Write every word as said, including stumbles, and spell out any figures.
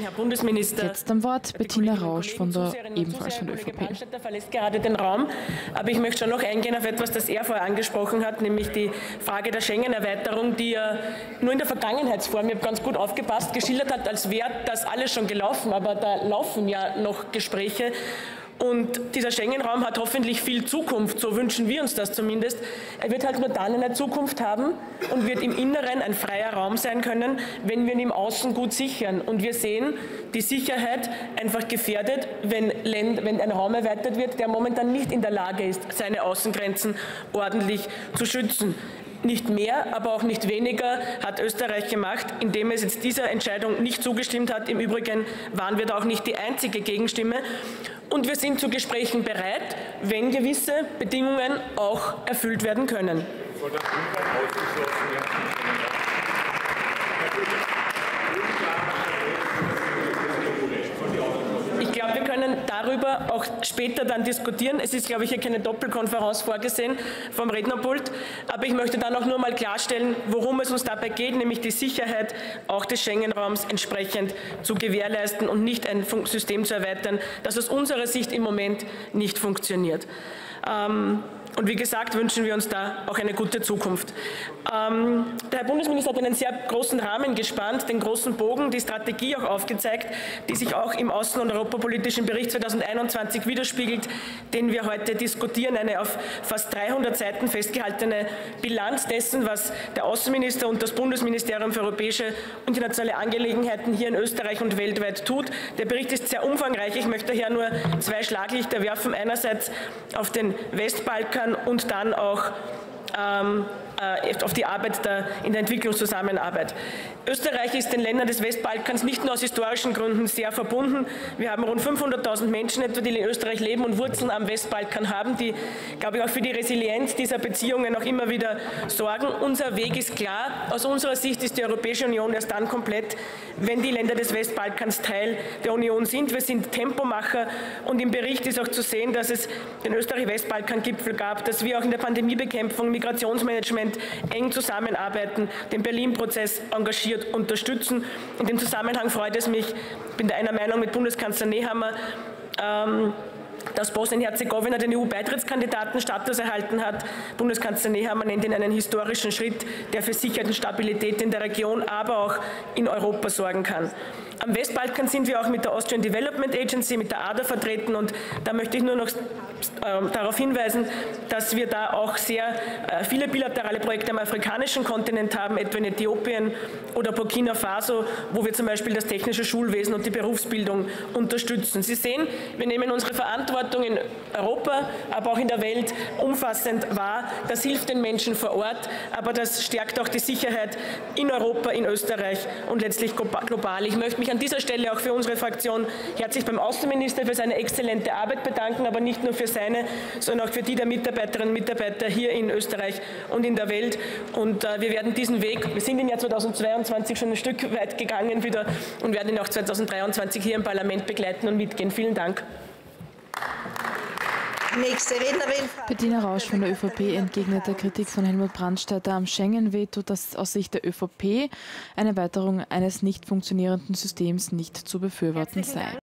Herr Bundesminister, jetzt am Wort Bettina Rausch von der ebenfalls von der ÖVP. Der verlässt gerade den Raum, aber ich möchte schon noch eingehen auf etwas, das er vorher angesprochen hat, nämlich die Frage der Schengen-Erweiterung, die er nur in der Vergangenheitsform, ich habe ganz gut aufgepasst, geschildert hat, als wäre das alles schon gelaufen, aber da laufen ja noch Gespräche. Und dieser Schengen-Raum hat hoffentlich viel Zukunft, so wünschen wir uns das zumindest. Er wird halt nur dann eine Zukunft haben und wird im Inneren ein freier Raum sein können, wenn wir ihn im Außen gut sichern. Und wir sehen die Sicherheit einfach gefährdet, wenn, Länd wenn ein Raum erweitert wird, der momentan nicht in der Lage ist, seine Außengrenzen ordentlich zu schützen. Nicht mehr, aber auch nicht weniger hat Österreich gemacht, indem es jetzt dieser Entscheidung nicht zugestimmt hat. Im Übrigen waren wir da auch nicht die einzige Gegenstimme. Und wir sind zu Gesprächen bereit, wenn gewisse Bedingungen auch erfüllt werden können. Ich glaube, wir können darüber auch später dann diskutieren. Es ist, glaube ich, hier keine Doppelkonferenz vorgesehen vom Rednerpult. Aber ich möchte dann auch nur mal klarstellen, worum es uns dabei geht, nämlich die Sicherheit auch des Schengen-Raums entsprechend zu gewährleisten und nicht ein System zu erweitern, das aus unserer Sicht im Moment nicht funktioniert. Ähm, Und wie gesagt, wünschen wir uns da auch eine gute Zukunft. Ähm, der Herr Bundesminister hat einen sehr großen Rahmen gespannt, den großen Bogen, die Strategie auch aufgezeigt, die sich auch im Außen- und europapolitischen Bericht zweitausendeinundzwanzig widerspiegelt, den wir heute diskutieren. Eine auf fast dreihundert Seiten festgehaltene Bilanz dessen, was der Außenminister und das Bundesministerium für europäische und internationale Angelegenheiten hier in Österreich und weltweit tut. Der Bericht ist sehr umfangreich. Ich möchte daher nur zwei Schlaglichter werfen. Einerseits auf den Westbalkan und dann auch ähm, auf die Arbeit der, in der Entwicklungszusammenarbeit. Österreich ist den Ländern des Westbalkans nicht nur aus historischen Gründen sehr verbunden. Wir haben rund fünfhunderttausend Menschen etwa, die in Österreich leben und Wurzeln am Westbalkan haben, die, glaube ich, auch für die Resilienz dieser Beziehungen auch immer wieder sorgen. Unser Weg ist klar. Aus unserer Sicht ist die Europäische Union erst dann komplett, wenn die Länder des Westbalkans Teil der Union sind. Wir sind Tempomacher und im Bericht ist auch zu sehen, dass es den Österreich-Westbalkan-Gipfel gab, dass wir auch in der Pandemiebekämpfung, Migrationsmanagement eng zusammenarbeiten, den Berlin-Prozess engagiert unterstützen. In dem Zusammenhang freut es mich, ich bin da einer Meinung mit Bundeskanzler Nehammer, ähm, dass Bosnien-Herzegowina den E U-Beitrittskandidatenstatus erhalten hat. Bundeskanzler Nehammer nennt ihn einen historischen Schritt, der für Sicherheit und Stabilität in der Region, aber auch in Europa sorgen kann. Am Westbalkan sind wir auch mit der Austrian Development Agency, mit der A D A vertreten und da möchte ich nur noch äh, darauf hinweisen, dass wir da auch sehr äh, viele bilaterale Projekte am afrikanischen Kontinent haben, etwa in Äthiopien oder Burkina Faso, wo wir zum Beispiel das technische Schulwesen und die Berufsbildung unterstützen. Sie sehen, wir nehmen unsere Verantwortung in Europa, aber auch in der Welt umfassend wahr. Das hilft den Menschen vor Ort, aber das stärkt auch die Sicherheit in Europa, in Österreich und letztlich global. Ich möchte mich an dieser Stelle auch für unsere Fraktion herzlich beim Außenminister für seine exzellente Arbeit bedanken, aber nicht nur für seine, sondern auch für die der Mitarbeiterinnen und Mitarbeiter hier in Österreich und in der Welt. Und äh, wir werden diesen Weg, wir sind im Jahr zweitausendzweiundzwanzig schon ein Stück weit gegangen wieder und werden ihn auch zweitausenddreiundzwanzig hier im Parlament begleiten und mitgehen. Vielen Dank. Nächste Rednerin. Bettina Rausch von der ÖVP entgegnet der Kritik von Helmut Brandstätter am Schengen-Veto, dass aus Sicht der ÖVP eine Erweiterung eines nicht funktionierenden Systems nicht zu befürworten sei.